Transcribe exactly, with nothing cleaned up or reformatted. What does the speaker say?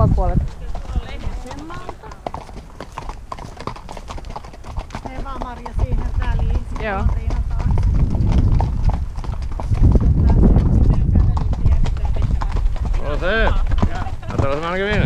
kummat puolet? Vasemmalta. Hei vaan Marja siihen väliin. Joo. Tuolla se! Katsotaan se ainakin minä.